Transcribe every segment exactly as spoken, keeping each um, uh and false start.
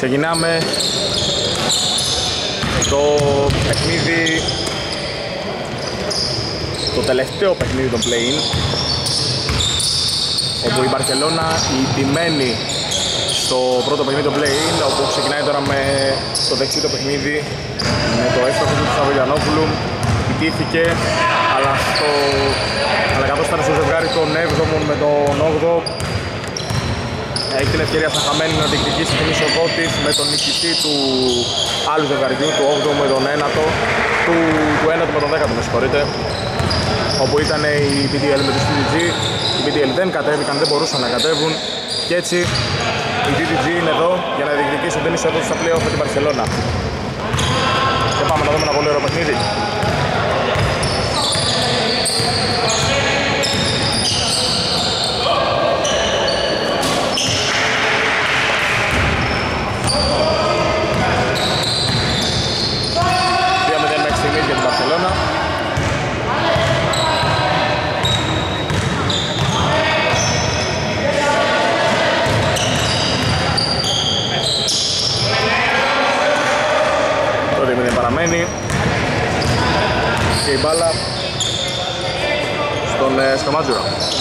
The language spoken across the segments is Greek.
Ξεκινάμε το παιχνίδι, το τελευταίο παιχνίδι των play-in, όπου η Μπαρσελόνα ιτημένη στο πρώτο παιχνίδι των play-in, όπου ξεκινάει τώρα με το δεξί το παιχνίδι, με το έστοχο του Σαββιανόπουλου, ιτήθηκε, αλλά, στο... αλλά καθώς ήταν στο ζευγάρι των έβδομων με τον όγδοο, έχει την ευκαιρία στα χαμένη να διεκδικήσει την είσοδό της με τον νικητή του άλλου ζευγαριού, του όγδοου με τον ένατο, του, του ένατο με τον δέκατο, με συγχωρείτε, όπου ήταν η πι τι ελ με τη σι τι τζι. Οι πι τι ελ δεν κατέβηκαν, δεν μπορούσαν να κατέβουν και έτσι η σι τι τζι είναι εδώ για να διεκδικήσει την είσοδό της στα play-off με την Μπαρσελόνα. Και πάμε να δούμε ένα πολύ ωραίο παιχνίδι. Παραμένει και η μπάλα στον ε, Σκαμάτζουρα.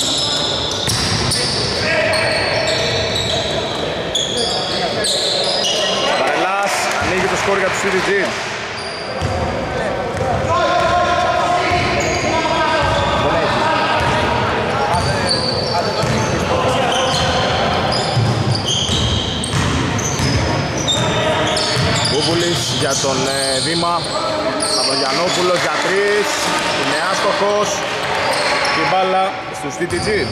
Βαρελάς ανοίγει το σκορ για το σι τι τζι. Βούβουλης για τον ε, Δήμα, Σαββιανόπουλος για τρεις, είναι άστοχος και η μπάλα στους σι τι τζι.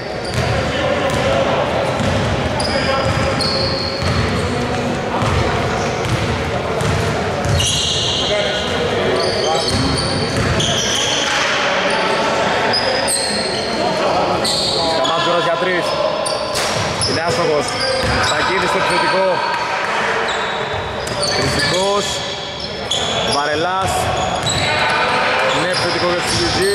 Καμάτζουρας για τρεις, είναι άστοχος, Σακίδης στο επιθετικό. Τρισικός, Βαρελάς, είναι επιθετικό για το σι τι τζι.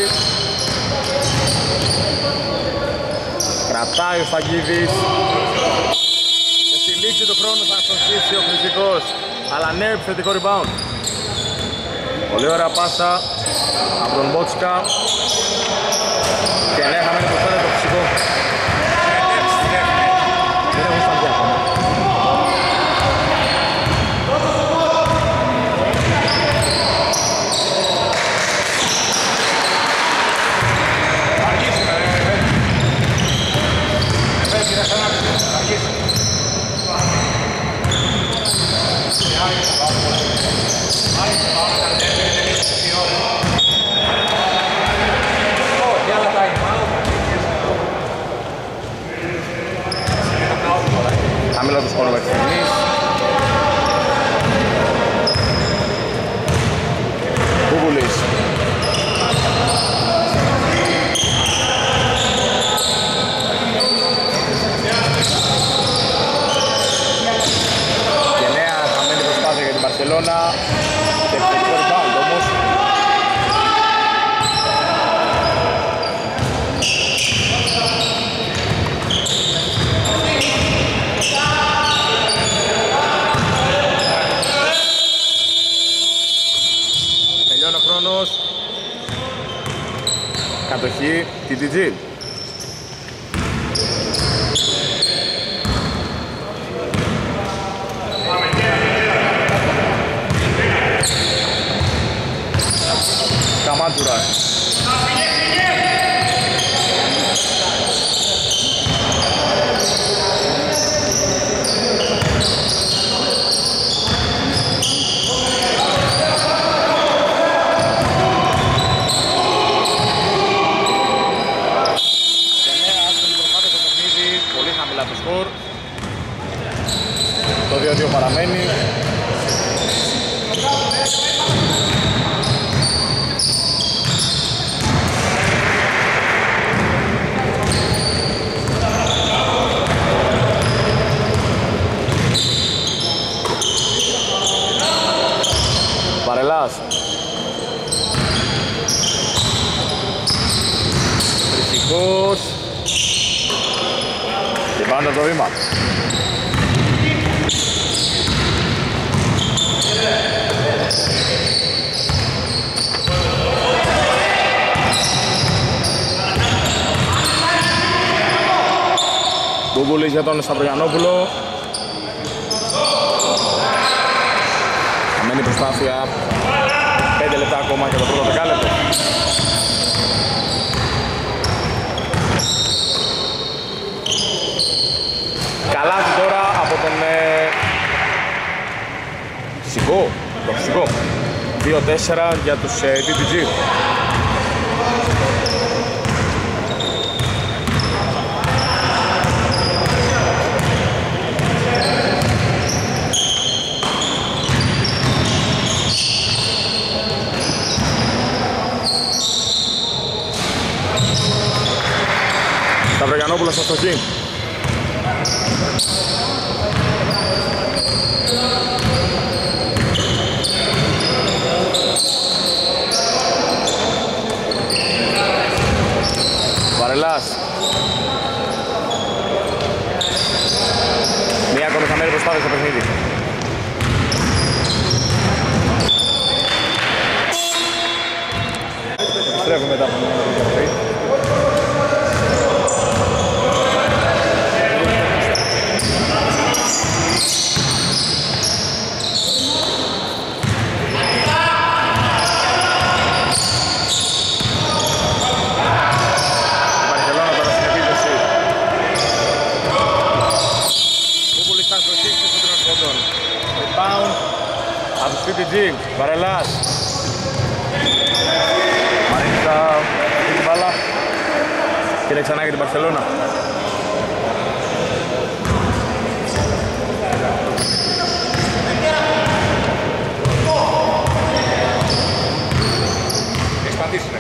Κρατάει ο Σταγίδης και στη λήξη του χρόνου θα αστοχίσει ο Τρισικός, αλλά νέο επιθετικό rebound. Πολύ ωραία πάσα από τον Μπότσικα και νέα χαμένη που φαίνεται το φυσικό. Δεν έχουν σταθεί ακόμα. Χαμηλό το σκορ μέχρι στιγμής. Κούβουλης. Και νέα χαμένη προσπάθεια για την Μπαρσελόνα. Και επιθετικό rebound όμως. Κατοχή τι τι τζι. Καμάτζουρας. Το δύο δύο παραμένει. Βαρελάς. Τρισικός. Και πάντα το βήμα. Μπούμπουλης για τον Σταυρογιαννόπουλο. Αμένη προσπάθεια. πέντε λεπτά ακόμα για το πρώτο δεκάλεπτο. Καλάθι τώρα από τον ε... Φυσικό, το Φυσικό. δύο τέσσερα για τους ε, ντι τι τζι. Σταυρογιαννόπουλος στο στοχή. Βαρελάς. Μία ακόμη χαμένη προσπάθεια στο παιχνίδι. Επιστρέφουμε μετά από μια διακοπή. ντι τι τζι, Βαρελάς. Μαρίνικα την μπάλα. Κύριε ξανά για την Μπαρσελόνα. Έχεις πατήσει, ρε.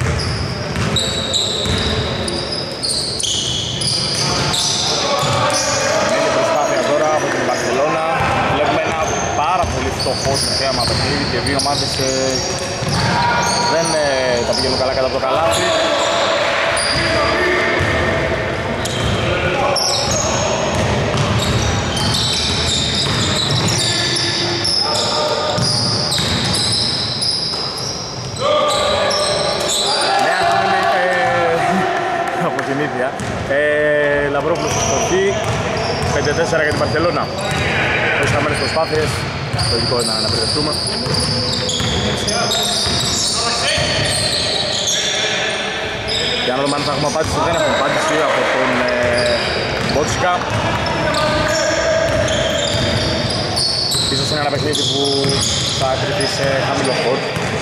Μένει προσπάθεια τώρα από την Μπαρσελόνα. Βλέπουμε ένα πάρα πολύ φτωχό στο θέαμα παιχνίδι και δύο ομάδες ε, δεν ε, τα πηγαίνουν καλά κατά το καλάθι. Νέα χαμένη ε, από την ίδια. Ε, Λαυρόπουλος στο στοχή. πέντε τέσσερα για την Μπαρσελόνα. Έχει χαμένες προσπάθειες. Λογικό είναι να μπερδευτούμε. Για να δούμε αν θα έχουμε απάντηση. Δεν έχουμε απάντηση από τον ε, Μπότσικα. Ίσως είναι ένα παιχνίδι που θα κρυφτεί σε χαμηλό χώρο.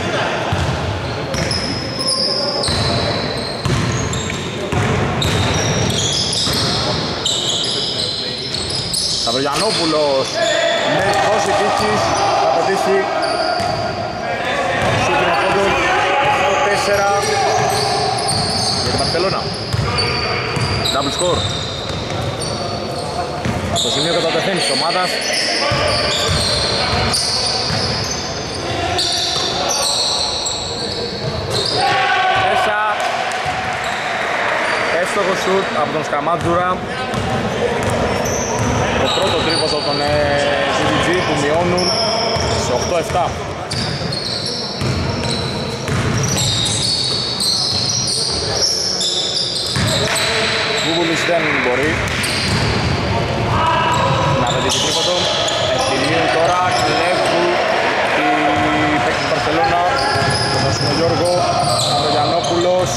Σταυρογιαννόπουλος με δόση τύχης θα πετύχει σούτινο πόντο οκτώ τέσσερα για την Μπαρσελόνα. Double score. Στο σημείο κατατεθέν της ομάδας. Μέσα εύστοχο σουτ από τον Σκαμάτζουρα. Το πρώτο τρίποντο των ντι τι τζι που μειώνουν σε οκτώ επτά. Βούβουλης δεν μπορεί να πετύχει τρίποντο. Ευθυμίου τώρα κλέβουν οι παίκτες του Μπαρσελόνα. Τον Συνογιώργο, Σταυρογιαννόπουλος.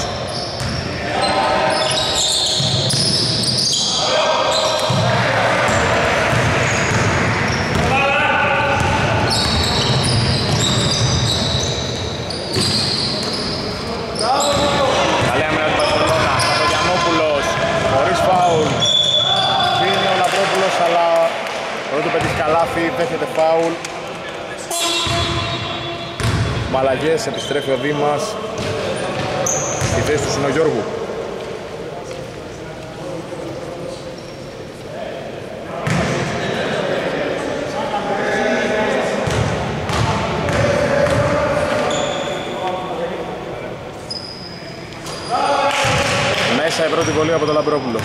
Καλάθι, δέχεται φάουλ. Μαλαγές, επιστρέφει ο Δήμας στη θέση του Συνογιώργου. Μέσα η πρώτη βολή από τον Λαμπρόπουλο.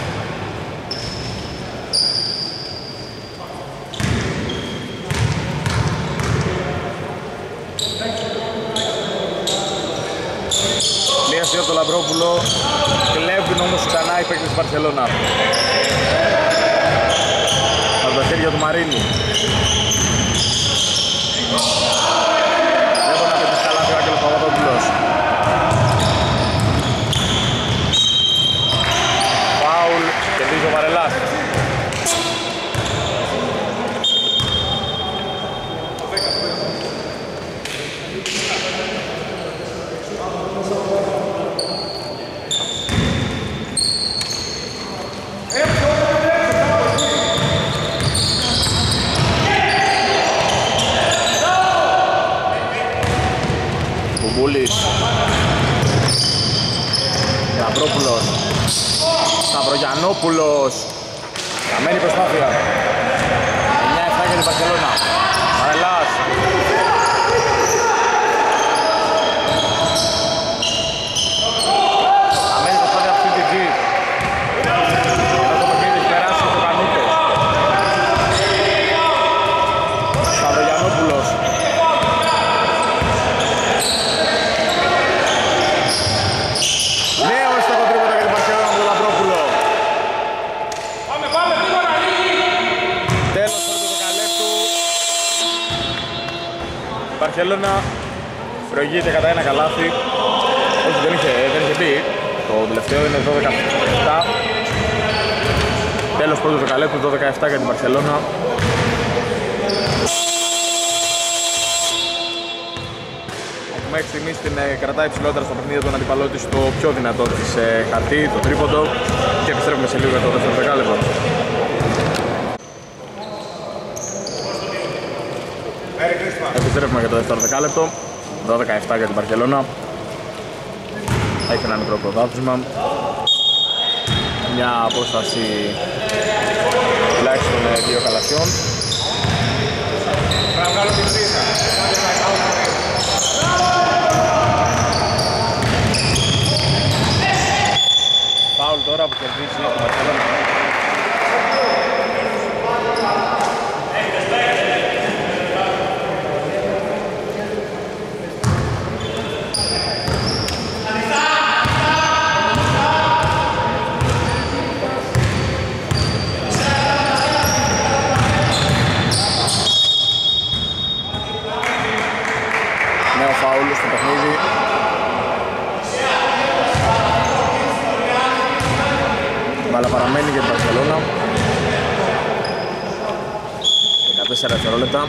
Λαμπρόπουλο. Κλέβουν όμως ξανά οι παίκτες της Μπαρσελόνα. Από τα χέρια του Μαρίνη. Δεν μπορεί να πετύχει καλά ο Άγγελος Παπαδόπουλος. Φάουλ, κερδίζει ο Βαρελάς. Μπούλης, Λαμπρόπουλος, Σταυρογιαννόπουλος, καμένη προσπάθεια. εννιά εφτά για την Μπαρσελόνα. Βαρελάς. Καμένη προσπάθεια από την Τζι. Ενώ το παιχνίδι έχει περάσει το Κανούτο. Σταυρογιαννόπουλος. Η Μπαρσελόνα προηγείται κατά ένα καλάθι. Όχι, δεν είχε, δεν είχε μπει. Το τελευταίο είναι δώδεκα επτά. Τέλος πρώτου δεκαλέπτου, δώδεκα επτά για την Μπαρσελόνα. Ο μέχρι στιγμής την κρατάει ψηλότερα στο παιχνίδι τον αντιπαλό της, το πιο δυνατό της χαρτί, το τρίποντο. Και επιστρέφουμε σε λίγο για το δεύτερο δεκάλεπτο. Επιστρέφουμε για το δεύτερο δεκάλεπτο. δώδεκα επτά για την Μπαρσελόνα. Έχει ένα μικρό πρωτάθλημα. Μια απόσταση τουλάχιστον δύο καλασιών. Φάουλ τώρα που κερδίζει η Μπαρσελόνα. Στο παιχνίδι. Μπάλα παραμένει για την Μπαρσελόνα. δεκατέσσερα δευτερόλεπτα.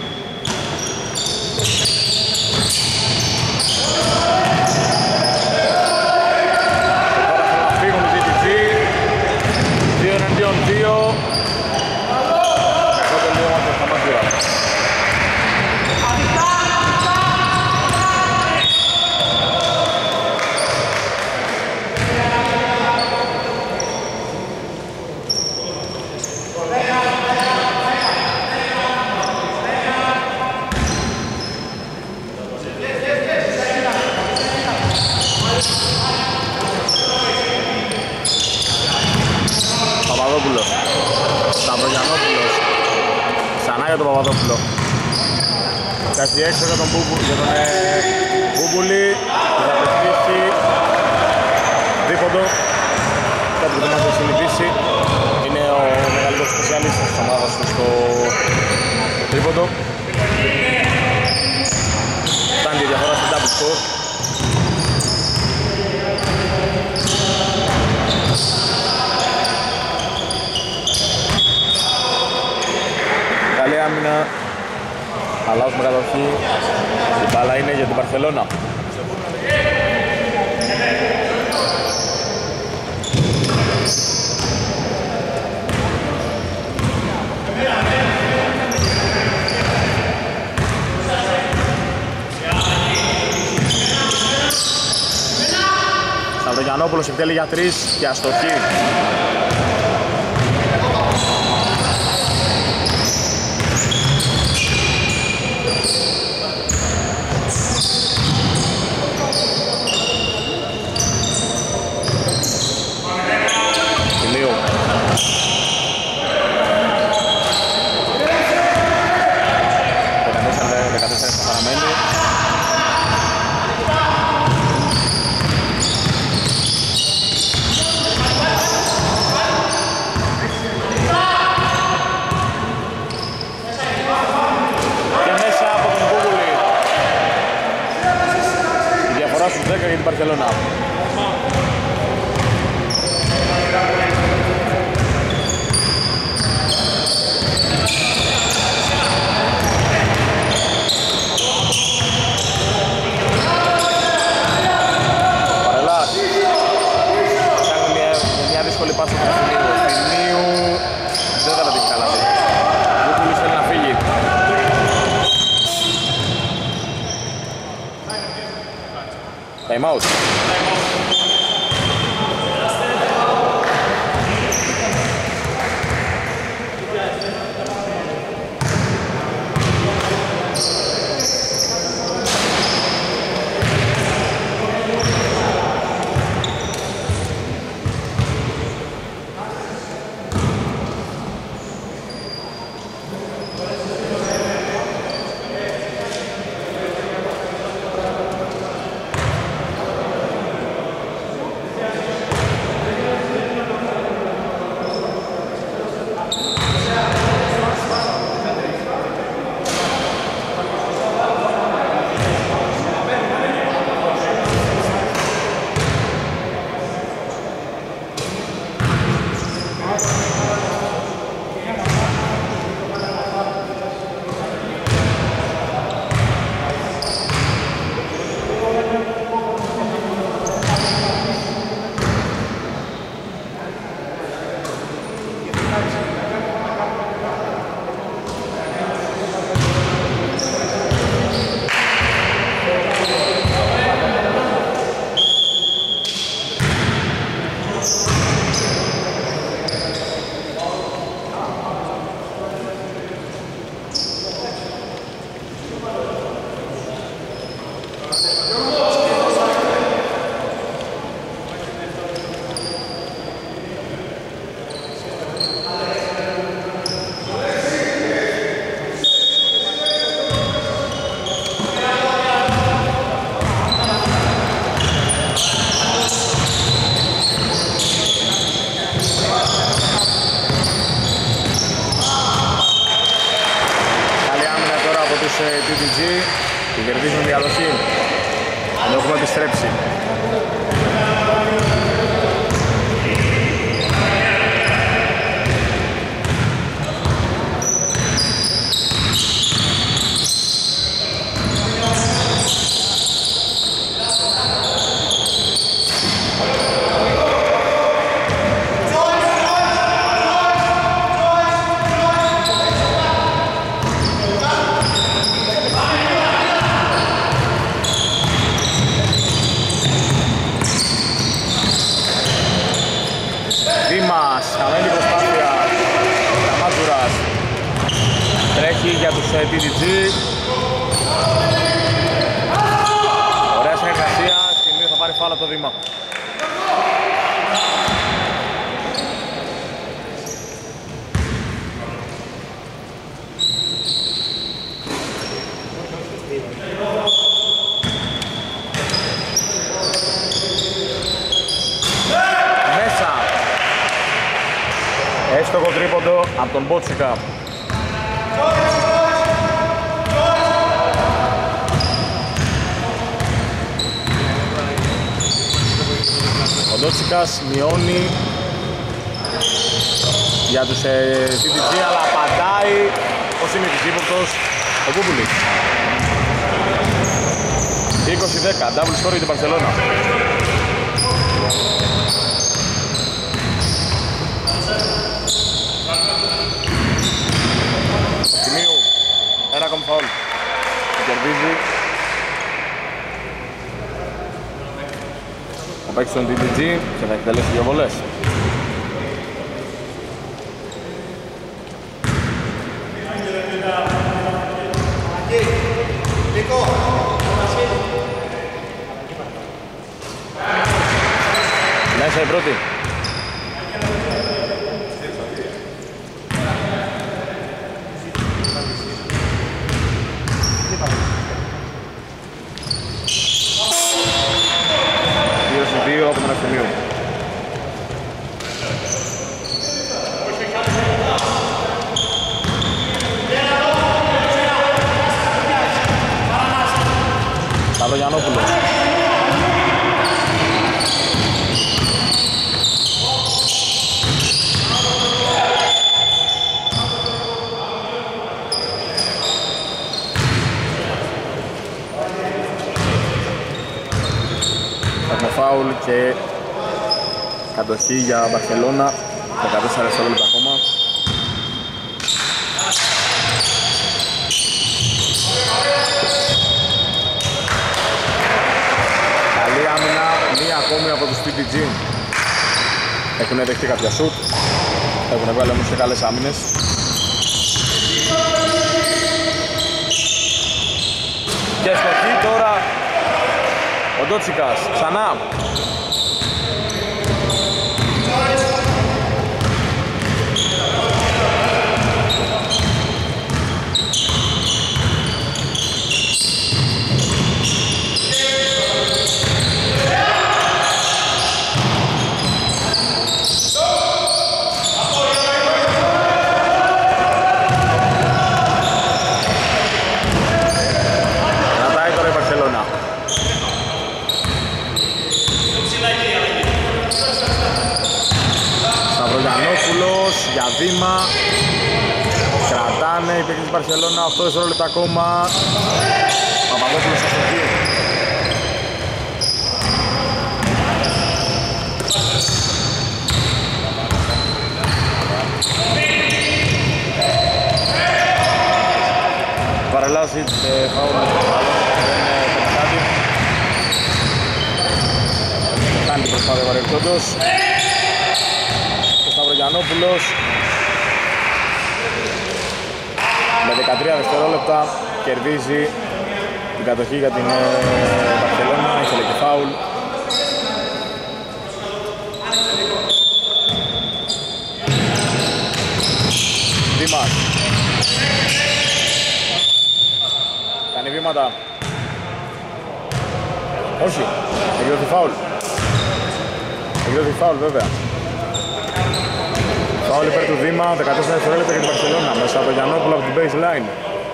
Και τώρα θα φύγουν οι τζι τι τζι. δύο εναντίον δύο. Κακό τελείωμα και θα μάθει. Παπαδόπουλος, Σταυρογιαννόπουλος, ξανά για τον Παπαδόπουλο. Κάσει έξω για τον Μπούμπου, για τον ε, Μπούμπουλη, θα πετύχει δίποντο. Κάτι που δεν μας έχει συνηθίσει, είναι ο μεγαλύτερος σπεσιαλίστας της ομάδας του στο τρίποντο. Φτάνει η διαφορά στην double score. Καλή άμυνα, αλλάζουμε κατοχή, η μπάλα είναι για την Μπαρσελόνα. Σταυρογιαννόπουλος εκτέλει για τρεις και αστοχή. την Μπαρσελόνα. Παρελάς. Κάνει μια, μια δύσκολη πάσα του Ευθυμίου. Ευθυμίου δεν θα τα δείξει καλά. Βούπουλης θέλει να φύγει. Time out. τι τι τζι, την κερδίζουν διαδοχή. Ενώ έχουμε επιστρέψει. Χαμένη προσπάθεια Καμάτζουρας τρέχει για τους τι τι τζι. Ωραία συνεργασία, στιγμή θα πάρει φάουλ από το Δήμα. Έστοχο τρίποντο από τον Μπότσικα. Ο Ντότσικας μειώνει για τους τι τι τζι, αλλά απαντάει ως είναι της ύποπτος ο Κούμπουλης. είκοσι δέκα, double score για την Μπαρσελόνα. Ένα ακόμη φαουλ. Κερδίζει ο παίκτης των τι τι τζι και θα εκτελέσει δύο βολές. Μέσα η πρώτη. δύο από τον Ευθυμίου. Παπαγιαννόπουλος. φάουλ και κατοχή για Μπαρσελόνα. δεκατέσσερα δευτερόλεπτα ακόμα. Καλή άμυνα, μία ακόμη από τους τι τι τζι. Έχουν δεχτεί κάποια σουτ, έχουν βγάλει όμως και καλές άμυνες. Και στοχή τώρα ο Ντότσικας, ξανά. Για βήμα, κρατάνε οι παίκτες της Μπαρσελόνα, οκτώ δευτερόλεπτα ακόμα. Παπαδόπουλος στο στοχή. Παρελάσει φάουλ, δεν έκανε κάτι. Κάνει την προσπάθεια παρελθόντος. Σταυρογιαννόπουλος με δεκατρία δευτερόλεπτα κερδίζει την κατοχή για την Μπαρσελόνα, ήθελε και φάουλ. Δήμας κάνει βήματα, όχι, έχει δοθεί φάουλ, έχει δοθεί φάουλ βέβαια. Φάουλ υπέρ του Δήμα, δεκατέσσερα δευτερόλεπτα για την Μπαρσελόνα, μέσα από τον Γιαννόπουλο από την baseline.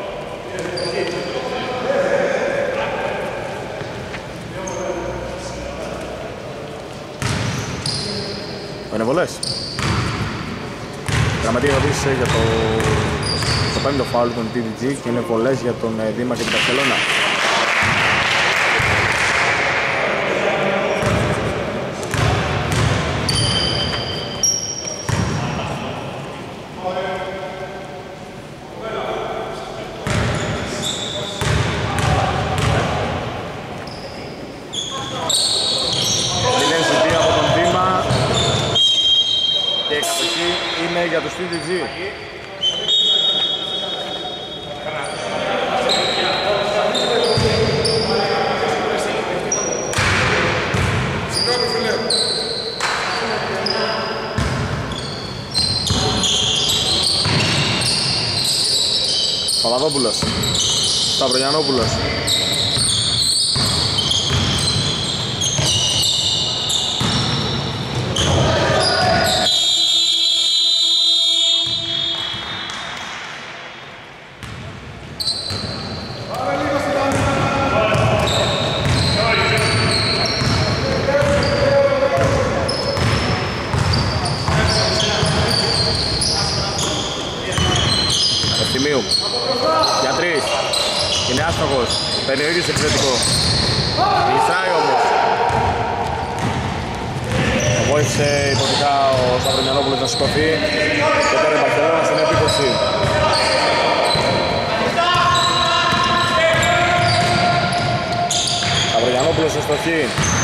Είναι βολές. Γραμματεία ερωτήσει για το, το πέμπτο φάουλ των τι τι τζι και είναι βολές για τον Δήμα και την Μπαρσελόνα. Είναι για τους τι τι τζι. Παπαδόπουλος, Σταυρογιαννόπουλος. Για τρεις. Είναι άστοχος. Παίρνει ο ίδιος εξαιρετικό. Γλιστράει όμως. Βοήθησε υποτικά ο Σταυρογιαννόπουλος να σηκωθεί. Και τώρα η Μπαρσελόνα στην επίθεση. Σταυρογιαννόπουλος στο στοχή.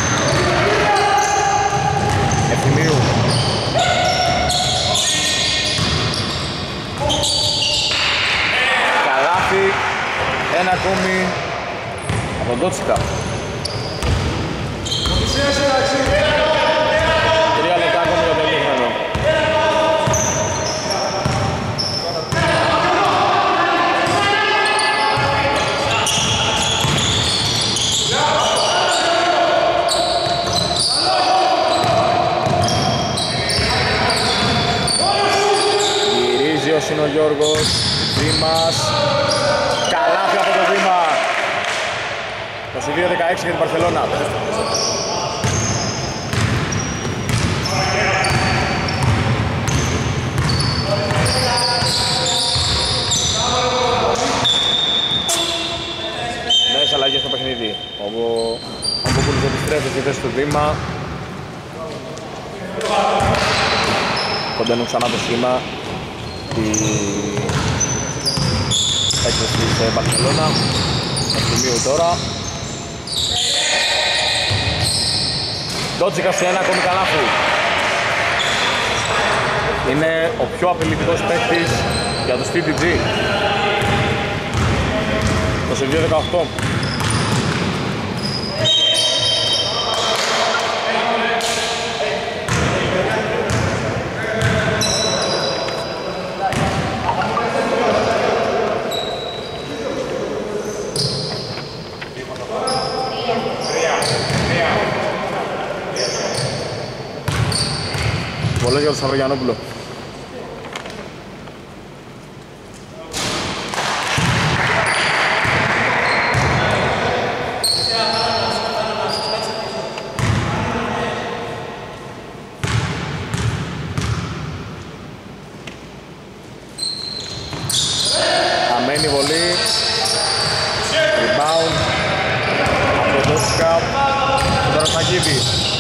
Ευθυμίου. Ένα ακόμη από τον Ντότσικα. Τρία λεπτά ακόμη για το ημίχρονο. Γυρίζει ο Συνογιώργος, Δήμας. Καλάθι από το Δήμα. είκοσι δύο δεκαέξι για την Μπαρσελόνα. Νέες αλλαγές στο παιχνίδι. Ο Βούμπουλος επιστρέφει στη θέση του Δήμα. Κοντένουν ξανά το σχήμα η έκθεση της Μπαρσελόνα. Αστυμίου τώρα. Ντότσικα σε ένα ακόμη καλάθι. Είναι ο πιο απειλητικός παίκτης για τους τι τι τζι. είκοσι δύο δεκαοκτώ. Πολλές για τον Σταυρογιαννόπουλο. Αμένη βολή. Rebound. Από το Ντότσικα. Τώρα Σακίδη.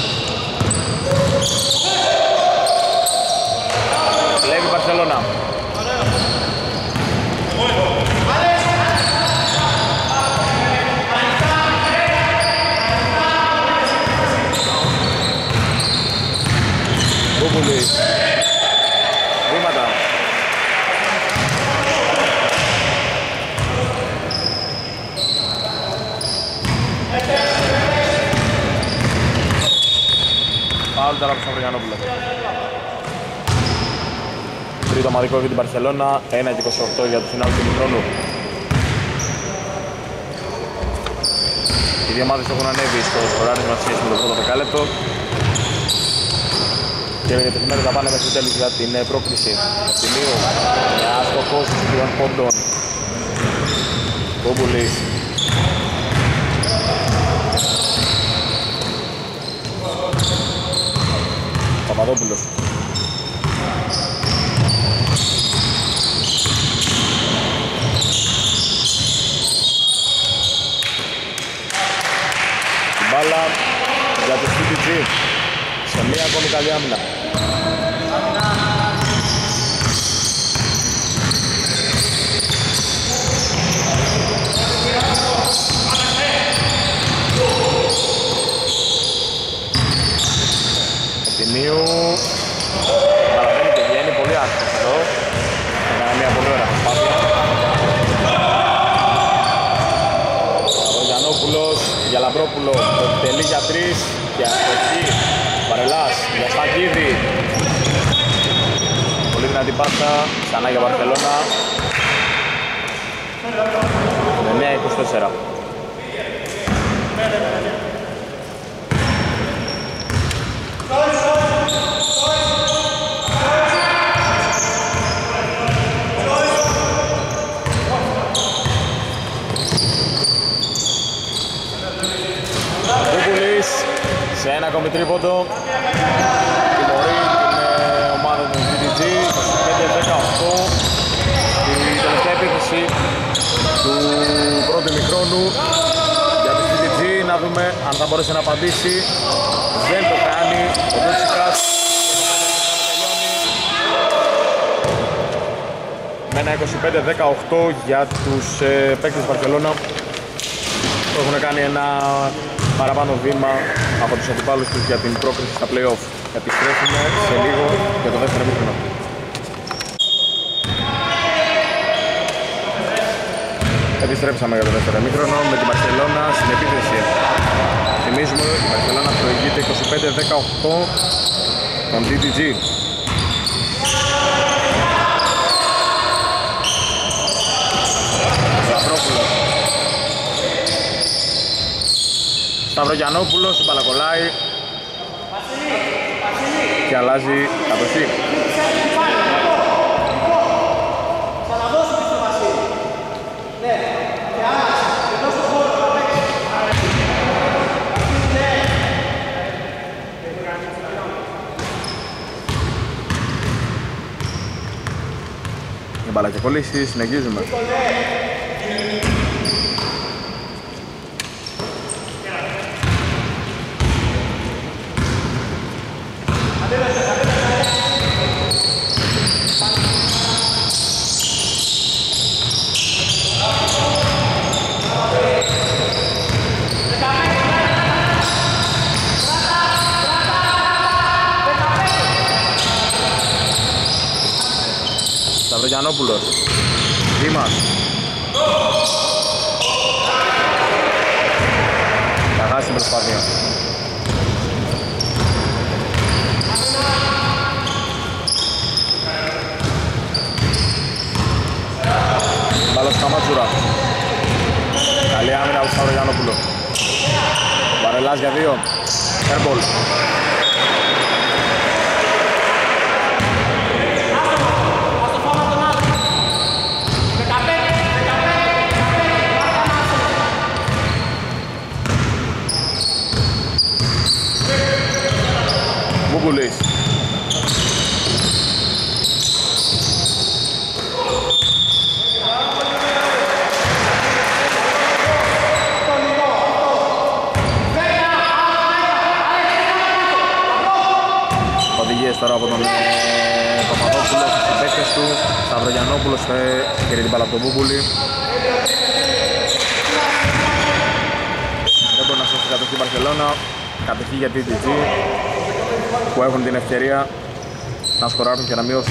Λέβη Μπαρσελόνα. Βούμπουλη. Βήματα. Πάλι τώρα από τον Σταυρογιαννόπουλο. Τρίτο ομαδικό για την Μπαρσελόνα, ένα και είκοσι οκτώ για το φινάλ του χρόνου. Οι δύο ομάδες έχουν ανέβει στο σκοράρισμα σχέση με το πρώτο δεκάλεπτο και οι τεχνάδες θα πάνε μέχρι τέλους για την πρόκριση. Ευθυμίου, μια άστοχος στους τριών πόντων. Βούμπουλης. Παπαδόπουλος. Μπάλα για το τι τι τζι σε μία ακόμη καλή άμυνα. Ευθυμίου παραβαίνει και βγαίνει πολύ άσχος εδώ. Έκανε μία πολύ ωραία προσπάθεια. Ο Γιαννόπουλος για Λαμπρόπουλο, το τελεί για τρεις και αστοχή. Βαρελάς για Σακίδη. Πολύ δυνατή πάσα, ξανά για Μπαρσελόνα. εννέα είκοσι τέσσερα. Σε ένα ακόμη τρίποντο τιμωρεί την ομάδα του τι τι τζι είκοσι πέντε δεκαοκτώ στην τελευταία επίθεση του πρώτου ημιχρόνου για τους τι τι τζι. Να δούμε αν θα μπορέσει να απαντήσει. Δεν το κάνει ο Ντότσικας. Με ένα είκοσι πέντε δεκαοκτώ για τους ε, παίκτες της Μπαρσελόνα που έχουν κάνει ένα παραπάνω βήμα από τους αντιπάλους τους για την πρόκριση στα play-off. Επιστρέφουμε σε λίγο για το δεύτερο ημίχρονο. Επιστρέψαμε για το δεύτερο ημίχρονο με την Μπαρσελόνα στην επίθεση. Θυμίζουμε ότι η Μπαρσελόνα προηγείται είκοσι πέντε δεκαοκτώ τον τι τι τζι. Σταυρογιαννόπουλος, μπαλακολάει και αλλάζει κατοχή. Η μπάλα και κολλήσει, συνεχίζουμε. Σταυρογιαννόπουλος. Δήμας. Θα χάσει την προσπάθεια. Μπάλα στο Καμάτσουρα. Καλή άμυνα από τον Σταυρογιαννόπουλο. Βαρελάς για δύο. Airball. Βούκουλης. Οδηγίες τώρα από τον Παπαδόπουλο στους συμπαίκτες του. Σταυρογιαννόπουλος πήρε την μπάλα από τον Βούκουλη. Δεν μπορεί να σώσει την κατοχή Μπαρσελόνα. Κατοχή για την τι τζι που έχουν την ευκαιρία να σκοράρουν και να μειώσουν.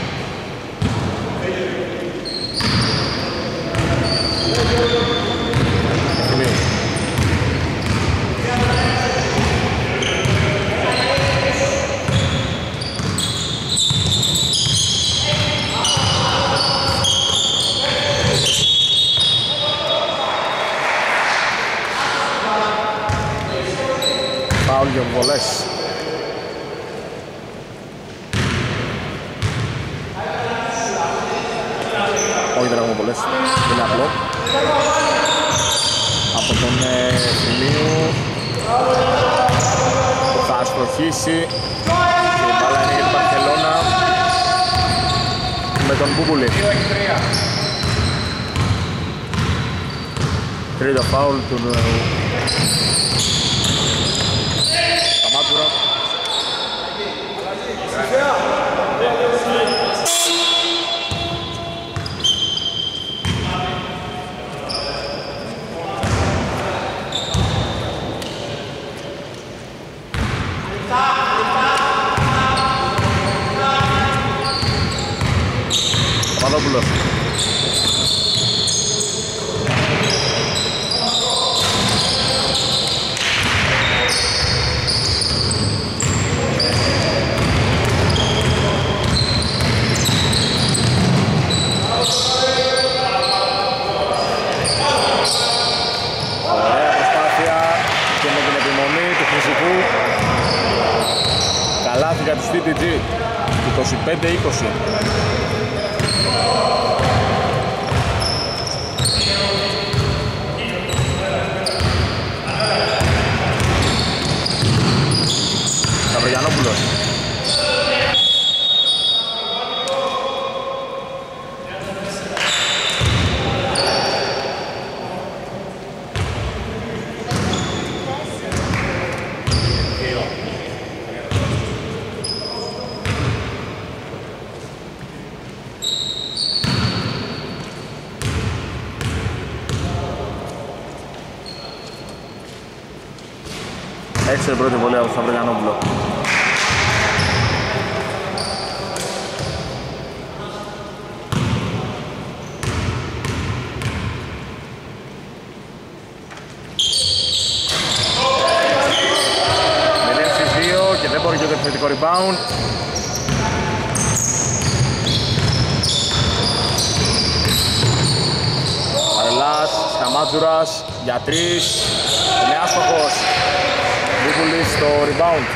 Φάουλ για βολές. Όχι, δεν έχουμε βολές. Είναι απλό. Από τον Φιλίου που θα αστοχίσει. Και η μπάλα είναι για την Μπαρσελόνα με τον Μπούμπουλη. Τρίτο φάουλ του Καμάτσουρα. Παπαδόπουλος. Ωραία προσπάθεια και με την επιμονή του φυσικού. Καλάθι για τους τι τι τζι. είκοσι πέντε είκοσι. Σταυρογιαννόπουλος. Έξερε πρώτη βολή από τον Σταυρογιαννόπουλο. μηδέν στις δύο και δεν μπορεί και το επιθετικό rebound. Αρελάς, Καμάτσουρας για τρεις. Είναι άστοχος. Βούκουλης στο rebound.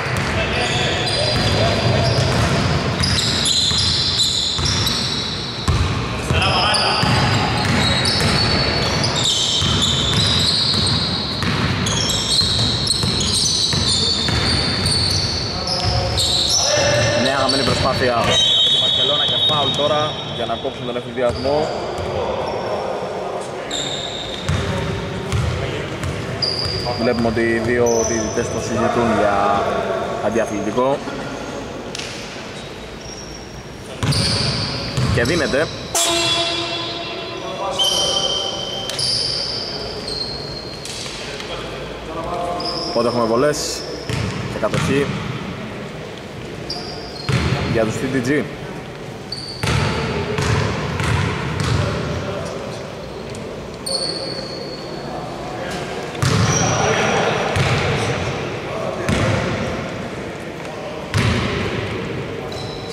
Νέα χαμένη προσπάθεια από τη Βαρκελόνα και φάουλ τώρα για να κόψουν τον εφηδιασμό. Βλέπουμε ότι οι δύο διαιτητές το συζητούν για αντιαθλητικό και δίνεται. Οπότε έχουμε βολές και κατοχή για τους τι τι τζι.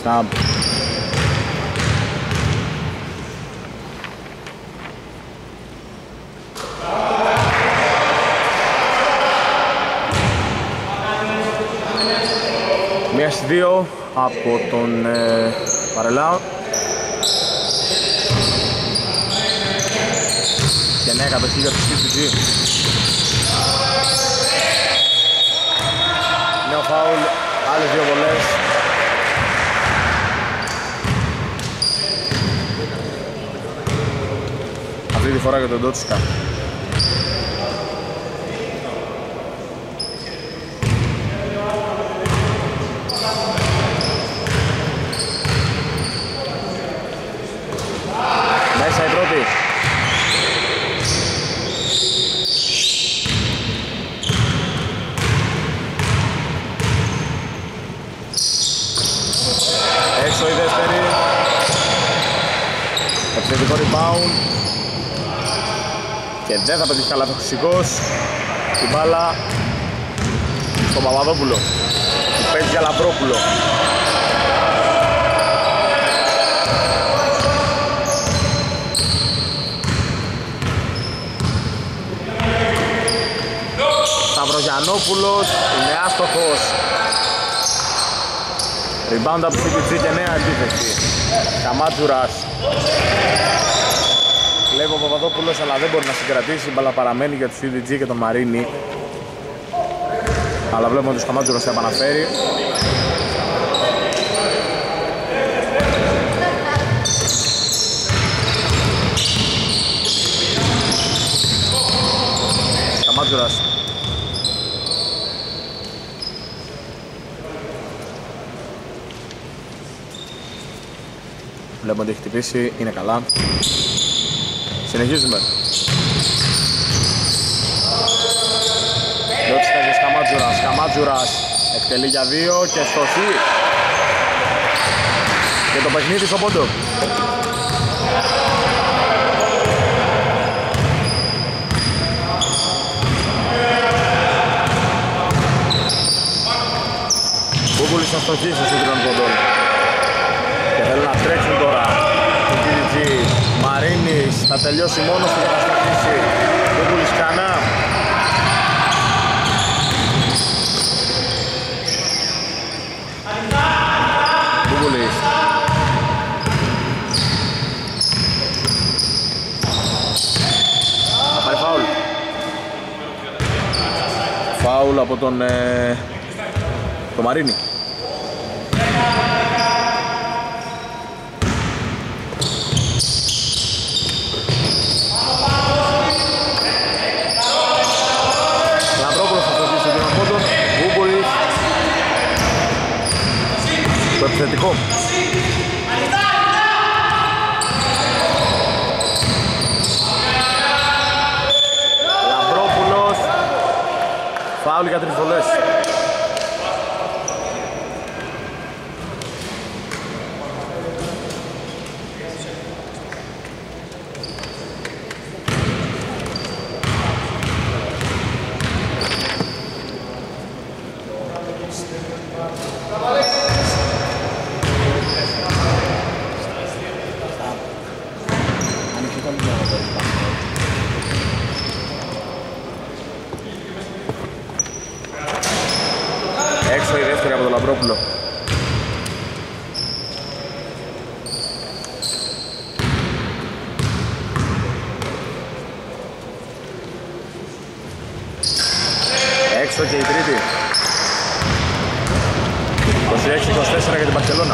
Σαμπ. Μία στις δύο από τον ε, Παρελάο. Και νέα κατοχή για το σι τι τζι. Νέο φάουλ, άλλες δύο βολές. Αυτή τη φορά για τον Ντότσικα. Μέσα η πρώτη. Έξω η δεύτερη. Επιθετικό rebound. Και δεν θα πετύχει καλά το Χρυσικός. Την μπάλα στον Παπαδόπουλο. Του παίζει για Λαμπρόπουλο. Σταυρογιαννόπουλος είναι άστοχος. Rebound από σι τι τζι και νέα αντίθεση. Καμάτζουρας. Κλέβει ο Παπαδόπουλος αλλά δεν μπορεί να συγκρατήσει. Η μπάλα παραμένει για τους σι τι τζι και τον Μαρίνη. Αλλά βλέπουμε ότι ο Καμάτζουρας θα επαναφέρει. Καμάτζουρας. Βλέπουμε ότι έχει χτυπήσει, είναι καλά. Συνεχίζουμε. Λότσικα και Σκαμάτζουρας. Σκαμάτζουρας εκτελεί για δύο και στοχή. Και το παιχνίδι στο πόντο. Κούκουλης θα στοχίσει στο σύγκρον πόντο. Και θέλουν να τρέξουν τώρα το τι ντι τζι. Μαρίνης θα τελειώσει μόνος του για να στοχίσει. Κούκουλης ξανά. Κούκουλης. Θα πάρει φάουλ. Φάουλ από τον ε, το Μαρίνη. Το επιθετικό. Λαμπρόπουλος. Φάουλ για τρεις βολές. Έξω η δεύτερη από τον Λαμπρόπουλο. Έξω και η τρίτη. είκοσι έξι είκοσι τέσσερα για την Μπαρσελόνα.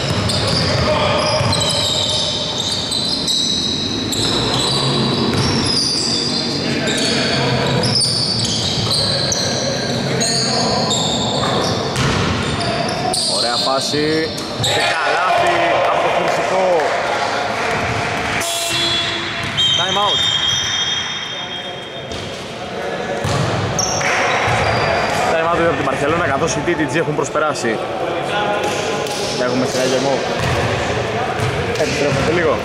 Ωραία φάση και καλάθι από το Χρυσικό. Time out. Time out από την Μπαρσελόνα καθώς οι τι ντι τζι έχουν προσπεράσει. Έχουμε σειρά γεμό. Επιστρέφουμε λίγο.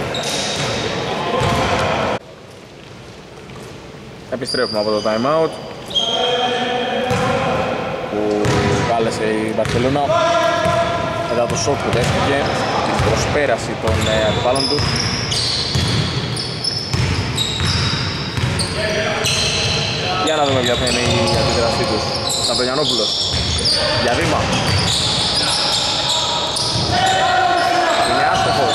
Επιστρέφουμε από το time out που κάλεσε η Μπαρσελόνα. μετά το σοκ που δέχτηκε, την προσπέραση των ε, αντιπάλων του. Για να δούμε ποια θα είναι η αντιδραστή τους. Ο Σταυρογιαννόπουλος για βήμα. Είναι άστοχος.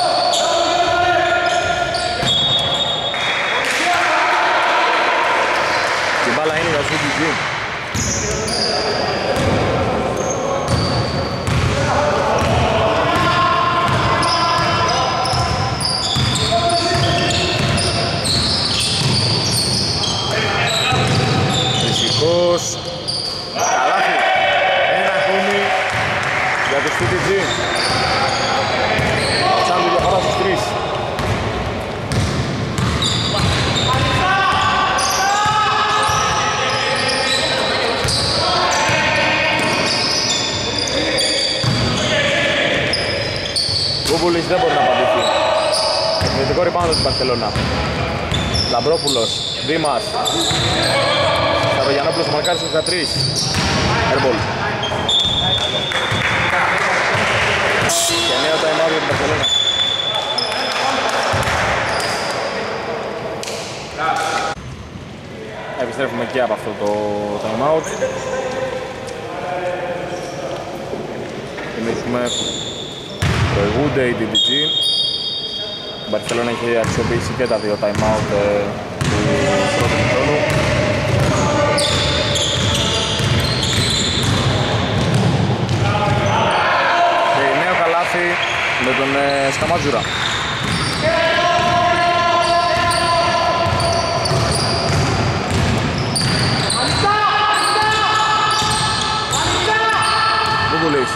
Η μπάλα είναι για το σι τζι. Φυσικός. Καλάθι. Ένα ακόμη για το σι τζι. Σαν τη διαφορά στους τρεις. Κούμπουλης δεν μπορεί να απαντήσει. Εκπληκτικό ριμπάουντ της Μπαρσελόνα. Λαμπρόπουλος, Δήμας. Σταυρογιαννόπουλος μαρκάρει στους δεκατρείς. Airball. Και νέο time out για την Μπαρσελόνα. Επιστρέφουμε και από αυτό το time out. Θυμίζουμε προηγούνται οι ντι βι τζι. Η Μπαρσελόνα έχει αξιοποιήσει και τα δύο time out ε, του πρώτου χρόνου. Και νέο καλάθι με τον ε, Σκαμάτζουρα. Βουβουλής.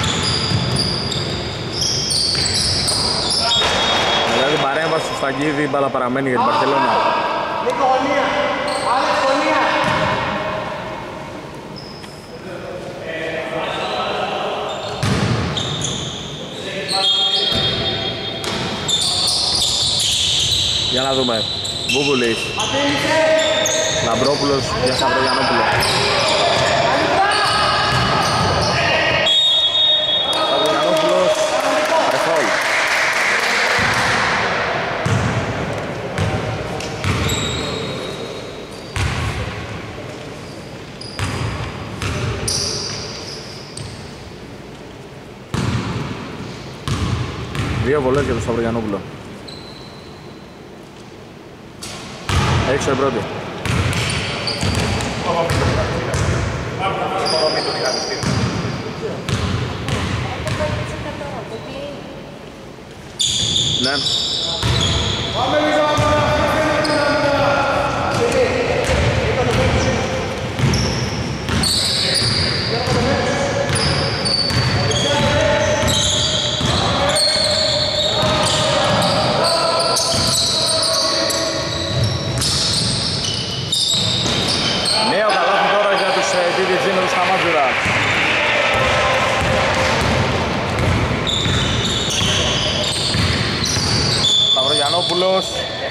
Μετά την παρέμβαση του Σταγγίδη, η μπάλα παραμένει για την Μπαρσελόνα. Για να δούμε. Βούβουλης. Λαμπρόπουλος για Σταυρογιαννόπουλο. Σταυρογιαννόπουλος. Ρεφόλ. Δύο βολές για τον Σταυρογιαννόπουλο. Έξω η πρώτη. Ναι. Σταυρογιαννόπουλος.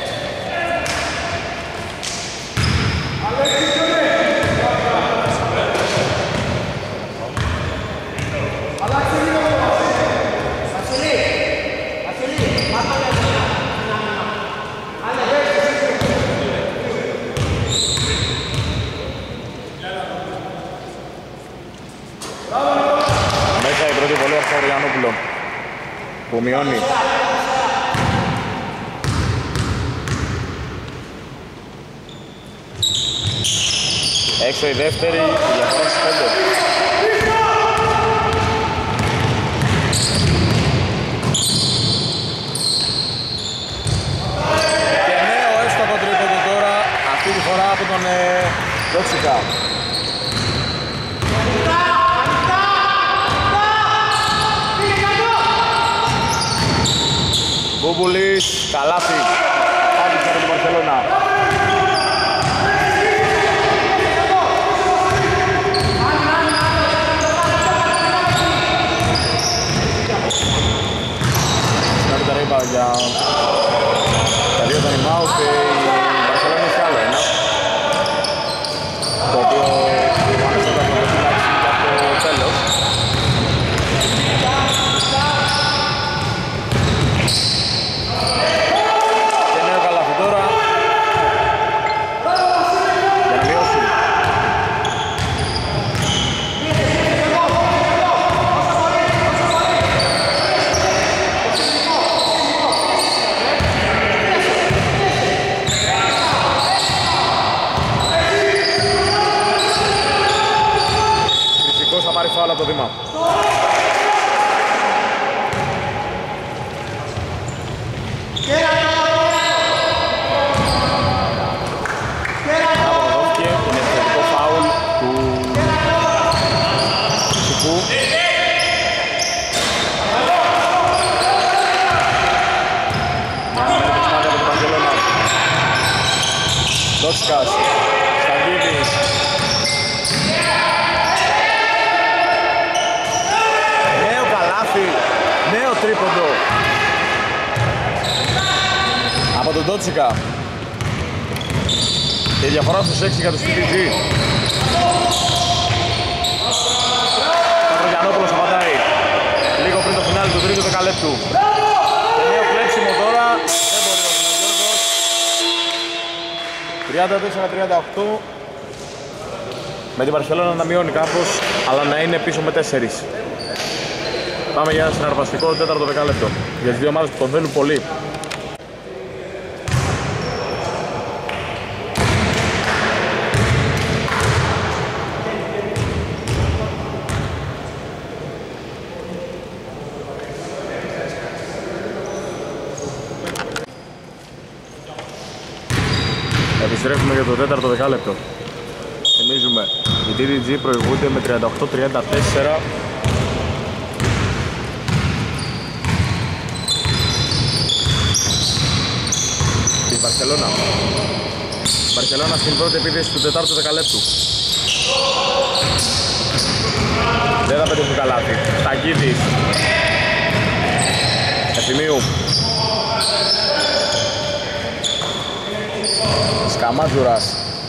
Μέσα η πρώτη βολή από Σταυρογιαννόπουλο που μειώνει. Έξω η δεύτερη, η διαφορά στους πέντε. Και νέο έστοχο τρίποντο τώρα, αυτή τη φορά από τον ε, Δόξικα. Μπούμπουλης, καλάθι, άδειξε από την Μπαρσελόνα. Για τα δύο time out και η Μπαρσελόνα έχει άλλο ένα, το οποίο ο Άννης θα το φυλάξει για το τέλος. Ντότσικας, Σταγίδης. Νέο καλάθι, νέο τρίποντο από τον Ντότσικα. Και η διαφορά στους έξι για το σι τι τζι. Σταυρογιαννόπουλος απαντάει λίγο πριν το φινάλι του τρίτου δεκαλέπτου. Και νέο κλέψιμο τώρα, δεν μπορεί ο Συνογιώργος. τριάντα τέσσερα τριάντα οκτώ. Με την Μπαρσελόνα να μειώνει κάπως, αλλά να είναι πίσω με τέσσερις. Πάμε για ένα συναρπαστικό τέταρτο δεκάλεπτο για τις δύο ομάδες που τον θέλουν πολύ. Επιστρέφουμε για το τέταρτο δεκάλεπτο. Θυμίζουμε, οι ντι ντι τζι προηγούνται με τριάντα οκτώ τριάντα τέσσερα. Η Μπαρσελόνα. Η Μπαρσελόνα στην πρώτη επίθεση του τετάρτου δεκαλέπτου. Δεν θα πετύχουν καλάθι. Σταγίδης. Ευθυμίου. Σκαμάτζουρας.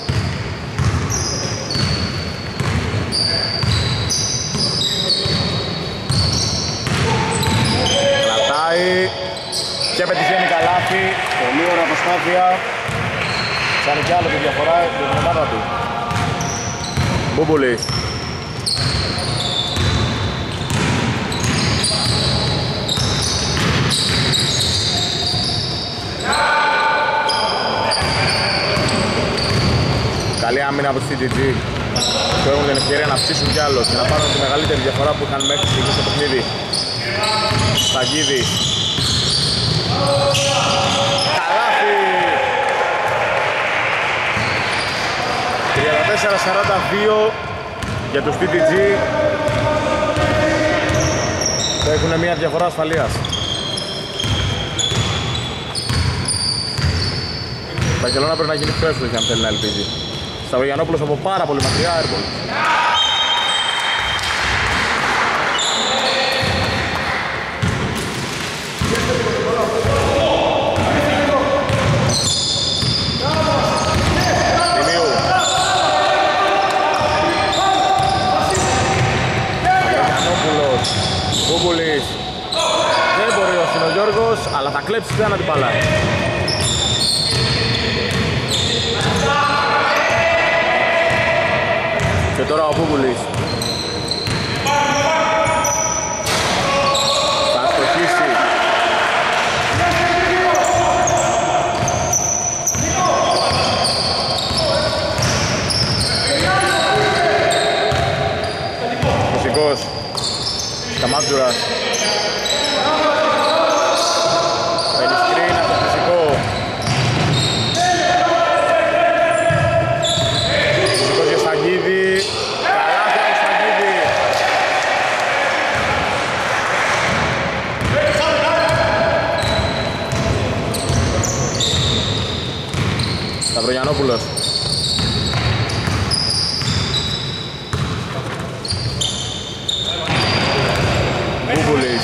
Κρατάει και πετυχαίνει καλάθι. Πολύ ωραία προσπάθεια. Ψάνει κι άλλο τη διαφορά για την ομάδα του. Μπούμπουλης. Καλή άμυνα από τη σι τι τζι που έχουν την ευκαιρία να αυξήσουν κι άλλο και να πάρουν τη μεγαλύτερη διαφορά που είχαν μέχρι στιγμή στο παιχνίδι. Σταγίδης. Καλάθι! τριάντα τέσσερα σαράντα δύο για τους σι τι τζι που έχουν μια διαφορά ασφαλείας. Η Μπαρσελόνα πρέπει να γίνει πιο εύκολη αν θέλει να ελπίζει. Σταυρογιαννόπουλος από πάρα πολύ μακριά, airball. Τιμίου. Σταυρογιαννόπουλος. Μπούμπουλης. Δεν μπορεί ο Συνογιώργος, αλλά θα κλέψει ξανά την μπάλα. Και τώρα ο Μπούμπουλης θα στοχίσει. Φυσικός Σκαμάτζουρας. Παίρνει σκριν από το φυσικό. Φυσικός για Σταγίδη. Σταυρογιαννόπουλος. Μπούμπουλης.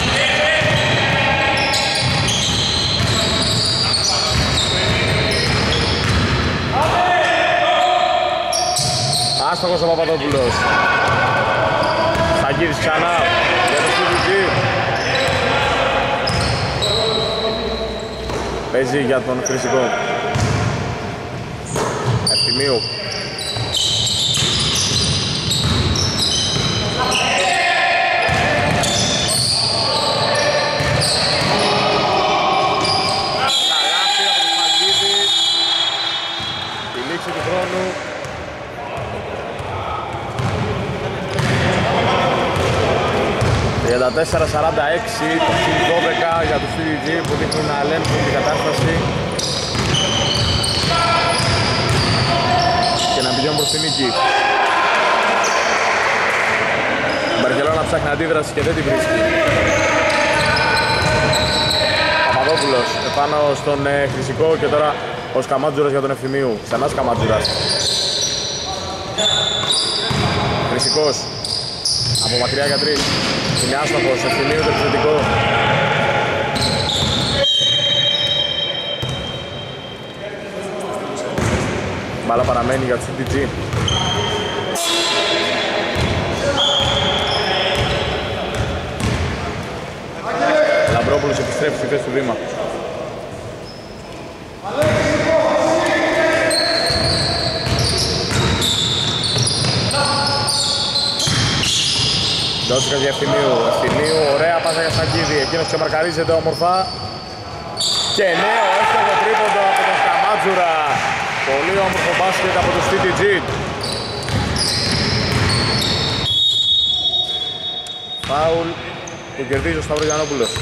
Άστοχος ο Παπαδόπουλος. Σταγίδης ξανά για το σι τι τζι. Παίζει για τον Χρυσικό. Ευθυμίου. Καλάθι από τον Μαγκίδη. Τη λήξη του χρόνου. τριάντα τέσσερα σαράντα έξι, το συν δώδεκα για τους σι τι τζι που δείχνουν να ελέγχουν την κατάσταση και να πηγαίνουν προς την νίκη. Η Μπαρσελόνα ψάχνει αντίδραση και δεν την βρίσκει. Παπαδόπουλος επάνω στον ε, Χρυσικό και τώρα Ο Σκαμάτζουρας για τον Ευθυμίου, ξανά Σκαμάτζουρας. Χρυσικός από μακριά για τρεις. Είναι άστοχος, Ευθυμίου το επιθετικό. Μπάλα παραμένει για τους σι τι τζι. Λαμπρόπουλος επιστρέφει στη θέση του Δήμα. Ντότσικας για Ευθυμίου, Ευθυμίου, ωραία πάσα για Σαγκίδη, εκείνος ξεμαρκαρίζεται όμορφα. Και νέο έστοχο τρίποντο από τον Σκαμάτζουρα. Πολύ όμορφο μπάσκετ από το σι τι τζι. Φάουλ που κερδίζει ο Σταυρογιαννόπουλος.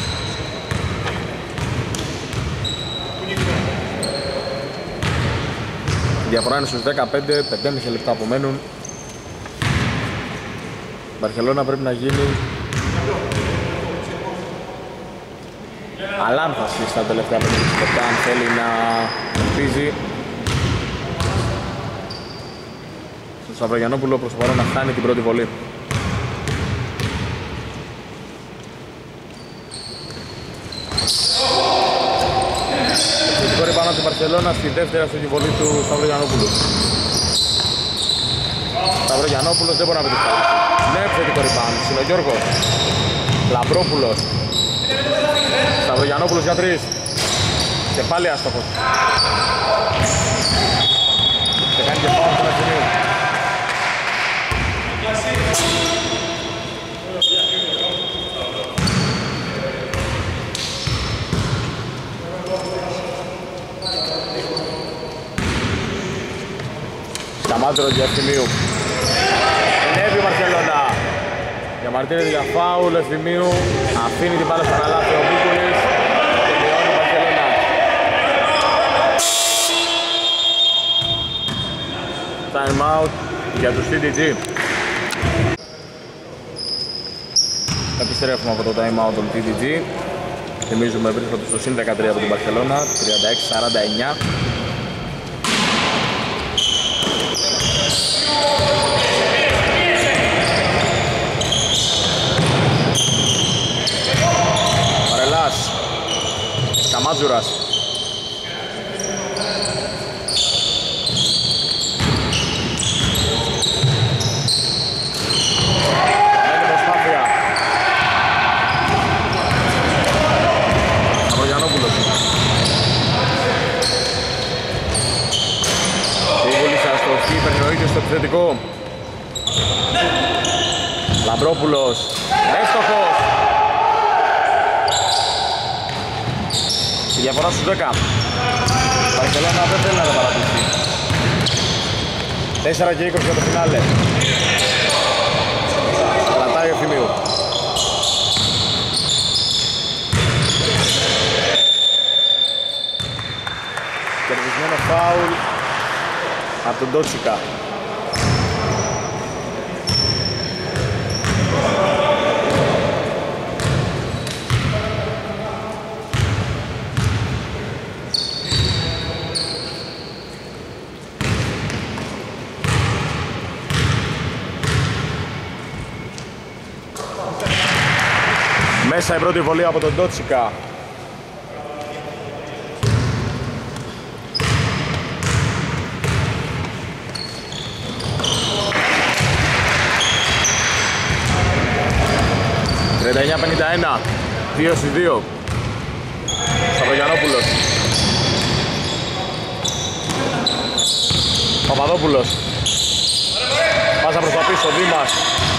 Η διαφορά είναι στους δεκαπέντε, πέντε και μισό λεπτά απομένουν. Η Μπαρσελόνα πρέπει να γίνει αλάνθαση στα τελευταία πέντε λεπτά αν θέλει να ελπίζει στον Σταυρογιαννόπουλο προς το παρόν να φτάνει την πρώτη βολή. Τώρα πάνω από την Μπαρσελόνα στη δεύτερη αστική βολή του Σταυρογιαννόπουλου. Σταυρογιαννόπουλος δεν μπορεί να πετύχει. Ναι, επιθετικό rebound, είναι ο Γιώργος. Λαμπρόπουλος. Σταυρογιαννόπουλος για τρεις. Και πάλι άστοχος. Και κάνει και πάω στον Ευθυμίου. Σκαμάτζουρας για Ευθυμίου. Ενέβη η Μπαρσελόνα. Διαμαρτύρεται για φάουλ, Ευθυμίου αφήνει την μπάλα στο καλάθι ο Μπούκουλης και μειώνει η Μπαρσελόνα. Time out για τους σι τι τζι. Επιστρέφουμε από το time out των σι τι τζι. Θυμίζουμε βρίσκονται στο συν δεκατρία από την Μπαρσελόνα, τριάντα έξι σαράντα εννιά. Σκαμάτζουρας. Μένει προσπάθεια. Σταυρογιαννόπουλος. Σύμβολης αστοχή, παίρνει ο ίδιος στο επιθετικό. Λαμπρόπουλος. Έστοχος. Η διαφορά στους δέκα. Η Μπαρσελόνα δεν θέλει να τα παρατήσει. τέσσερα και είκοσι για το φινάλε. Κρατάει ο Ευθυμίου. Κερδισμένο φάουλ από τον Ντότσικα. Μέσα η πρώτη βολή από τον Ντότσικα. τριάντα εννιά πενήντα ένα, δύο στις δύο. Σταυρογιαννόπουλος. Παπαδόπουλος. Πάσα προς τα πίσω, Δήμας.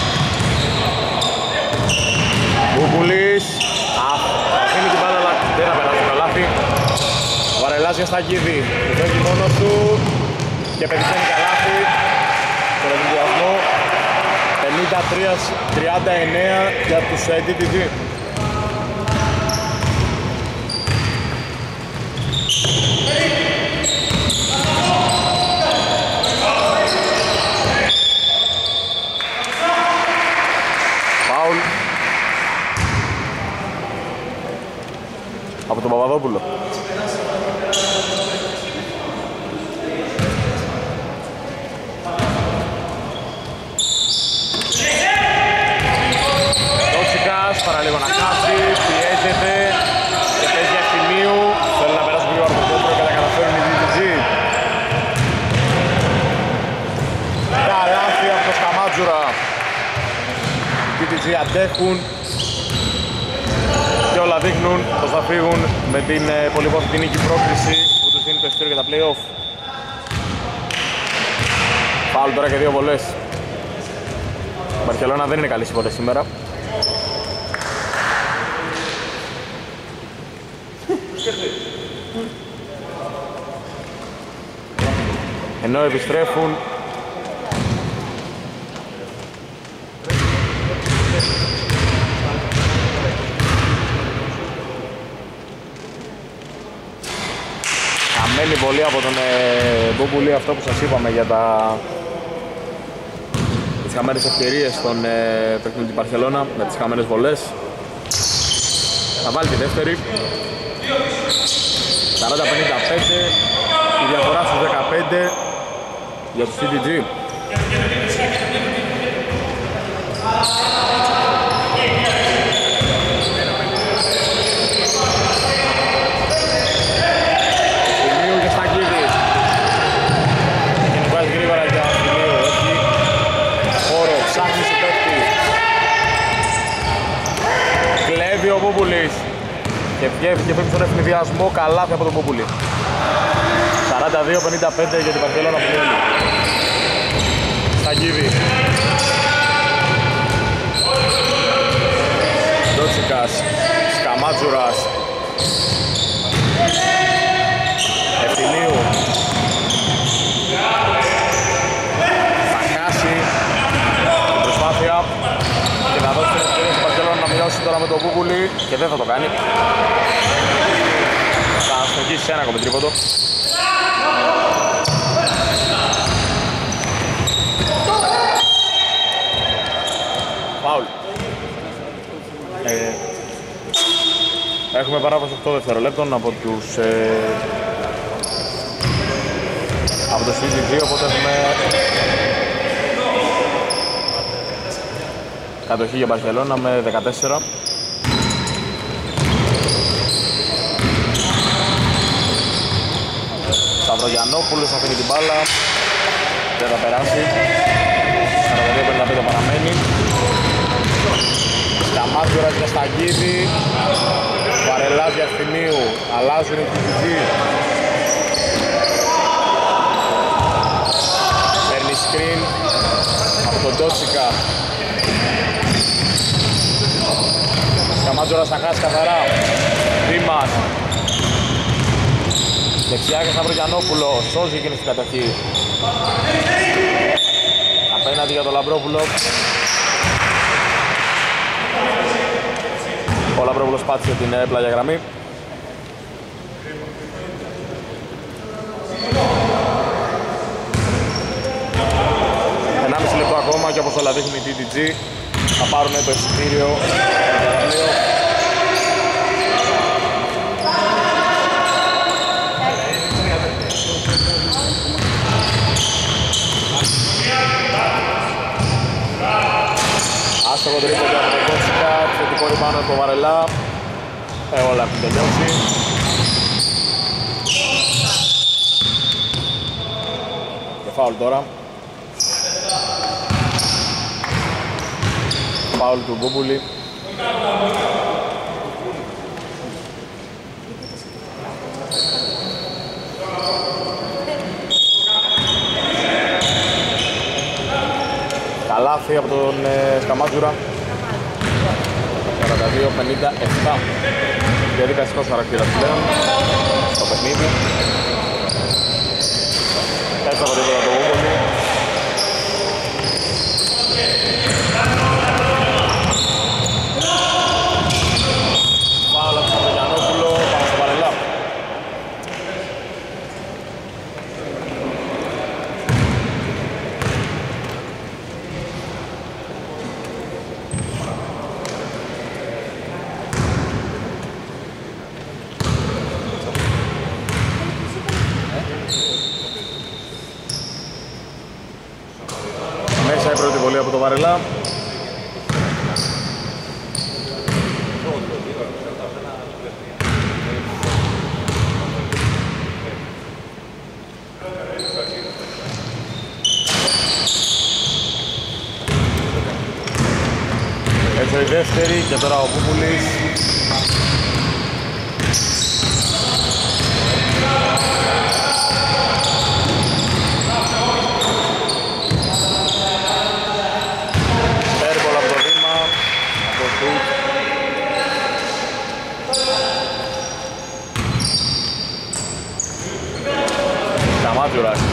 Μπούκουλης. Αφήνει την μπάλα, αλλά δεν θα περάσει το λάθη. Βαρελάς για Σταγίδη. Που φεύγει μόνος του και πετυχαίνει καλάθι. Στον ενδιασμό πενήντα τρία τριάντα εννέα για τους ντι τι τζι. Φάουλ από τον Παπαδόπουλο. αντέχουν και όλα δείχνουν πως θα φύγουν με την πολυπόθητη νίκη πρόκριση που τους δίνει το εισιτήριο για τα play-off. Φάουλ τώρα και δύο βολές. Η Μπαρσελόνα δεν είναι καλή στις βολές σήμερα. Ενώ επιστρέφουν χαμένη βολή από τον ε, Μπομπουλή, αυτό που σας είπαμε για τα τις χαμένες ευκαιρίες στον ε, παιχνίδι της Μπαρσελόνα με τις χαμένες βολές. Θα βάλει τη δεύτερη. σαράντα πενήντα πέντε, η διαφορά στους δεκαπέντε για τους σι ντι τζι. Φιλίου και Σταγκίδη. Γενικώς γρήγορα για Φιλίου, έχει χώρο, ψάχνει συμπέφτη. Κλέβει ο Μπομπουλής και βγαίνει και φεύγει στον ευνηδιασμό, καλάθι από τον Μπομπουλή. σαράντα δύο πενήντα πέντε για την Μπαρσελόνα που βγαίνει. Σταγκίδη. Ντότσικας, Σκαμάτζουρας, Ευθυνίου. Θα χάσει την προσπάθεια και θα δώσει την ευκαιρία στην Μπαρσελόνα να μειώσει τώρα με τον Μπομπουλή και δεν θα το κάνει. Θα στοχίσει σε ένα ακόμη τρίποντο. Φάουλ. Ε, έχουμε παράβαση οκτώ δευτερολέπτων από τους ε, από το σι ντι τζι, οπότε έχουμε κατοχή για Μπαρσελόνα με δεκατέσσερα. Σταυρογιαννόπουλος αφήνει την μπάλα, δεν θα περάσει. σαράντα δύο πενήντα πέντε παραμένει. Σκαμάτζουρας για Σταγκίδη, Βαρελάς για Ευθυνίου, αλλάζουν οι σι ντι τζι. Παίρνει screen από τον Ντότσικα. Σκαμάτζουρας θα χάσει καθαρά. Δήμας. Δεξιά και Σταυρογιαννόπουλο, σώζει εκείνη στην κατοχή. Απέναντι για τον Λαμπρόπουλο. Ο Λαμπρόπουλος πάτησε την πλάγια γραμμή. ενάμιση λεπτό ακόμα και όπως όλα δείχνει η ντι τι τζι θα πάρουν το εισιτήριο. Άστοχο τρίποντο από τον Κότσικα, θετικό ριμπάνω από τον Βαρελά. Ε, όλα έχουν τελειώσει. Και φάουλ τώρα. Φάουλ του Μπομπουλή. Καλάθι από τον ε, Σκαμάτζουρα. σαράντα δύο πενήντα επτά. Διαδικαστικός χαρακτήρας πλέον στο παιχνίδι. Πέφτει από τίποτα το Γούγολη. Πάλα του Σταυρογιαννόπουλο, πάνω στο Βαρελά. Μέσα η πρώτη βολή από το Βαρελά. Έτσι δεύτερη και τώρα ο Πούπουλης. Πέρμπολα από το βήμα, από σουτ. Σταμάτη ο Ράκης.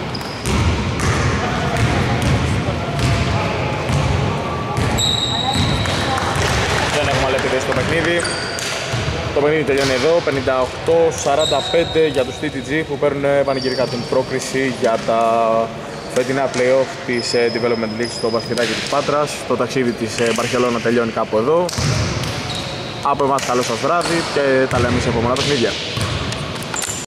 Δεν έχουμε άλλη επίδεση στο παιχνίδι. Το παιχνίδι τελειώνει εδώ, πενήντα οκτώ σαράντα πέντε για τους τι τι τζι που παίρνουν πανηγυρικά την πρόκριση για τα φετινά play-off της Development League στο μπασκετάκι της Πάτρας. Το ταξίδι της Μπαρσελόνα τελειώνει κάπου εδώ. Από εμάς καλό σας βράδυ και τα λέμε σε επόμενα παιχνίδια.